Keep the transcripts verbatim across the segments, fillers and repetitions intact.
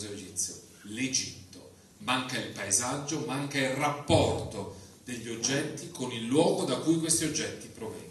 museo egizio? L'Egitto. Manca il paesaggio, manca il rapporto degli oggetti con il luogo da cui questi oggetti provengono.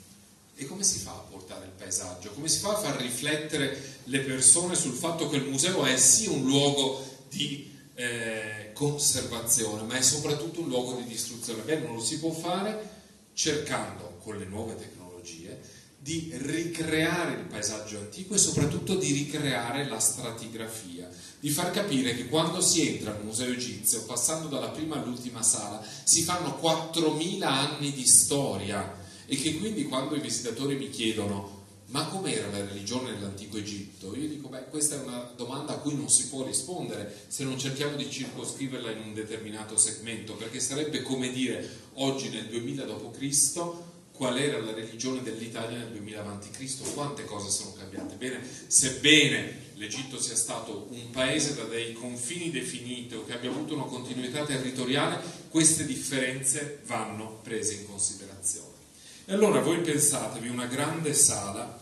E come si fa a portare il paesaggio? Come si fa a far riflettere le persone sul fatto che il museo è sì un luogo di eh, conservazione, ma è soprattutto un luogo di distruzione? Beh, non lo si può fare cercando, con le nuove tecnologie, di ricreare il paesaggio antico e soprattutto di ricreare la stratigrafia, di far capire che quando si entra al museo egizio, passando dalla prima all'ultima sala, si fanno quattromila anni di storia, e che quindi quando i visitatori mi chiedono ma com'era la religione nell'antico Egitto, io dico beh, questa è una domanda a cui non si può rispondere se non cerchiamo di circoscriverla in un determinato segmento, perché sarebbe come dire oggi nel duemila dopo Cristo qual era la religione dell'Italia nel duemila avanti Cristo, quante cose sono cambiate. Bene, sebbene l'Egitto sia stato un paese da dei confini definiti o che abbia avuto una continuità territoriale, queste differenze vanno prese in considerazione. E allora voi pensatevi una grande sala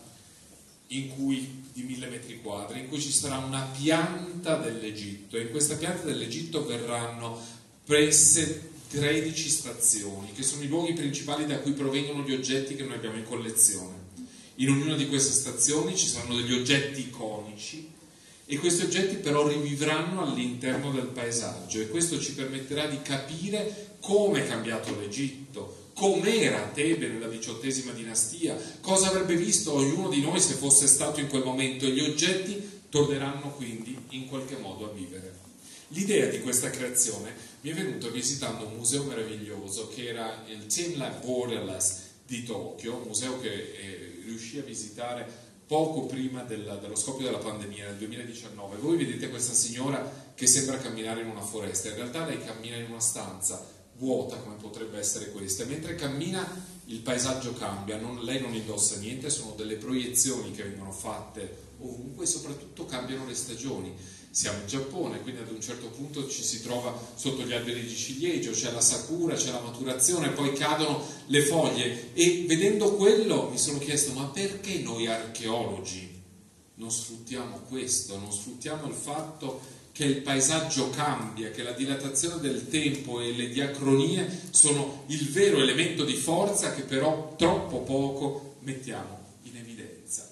in cui, di mille metri quadri, in cui ci sarà una pianta dell'Egitto, e in questa pianta dell'Egitto verranno prese tredici stazioni, che sono i luoghi principali da cui provengono gli oggetti che noi abbiamo in collezione. In ognuna di queste stazioni ci saranno degli oggetti iconici, e questi oggetti però rivivranno all'interno del paesaggio, e questo ci permetterà di capire come è cambiato l'Egitto, com'era Tebe nella diciottesima dinastia, cosa avrebbe visto ognuno di noi se fosse stato in quel momento, e gli oggetti torneranno quindi in qualche modo a vivere. L'idea di questa creazione mi è venuta visitando un museo meraviglioso che era il Team Lab Borderless di Tokyo, un museo che eh, riuscì a visitare poco prima della, dello scoppio della pandemia, nel duemiladiciannove. Voi vedete questa signora che sembra camminare in una foresta, in realtà lei cammina in una stanza vuota come potrebbe essere questa, e mentre cammina il paesaggio cambia, non, lei non indossa niente, sono delle proiezioni che vengono fatte ovunque, e soprattutto cambiano le stagioni. Siamo in Giappone, quindi ad un certo punto ci si trova sotto gli alberi di ciliegio, c'è la sakura, c'è la maturazione, poi cadono le foglie, e vedendo quello mi sono chiesto ma perché noi archeologi non sfruttiamo questo, non sfruttiamo il fatto che il paesaggio cambia, che la dilatazione del tempo e le diacronie sono il vero elemento di forza che però troppo poco mettiamo in evidenza.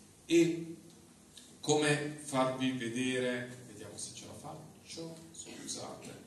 E come farvi vedere, vediamo se ce la faccio, scusate,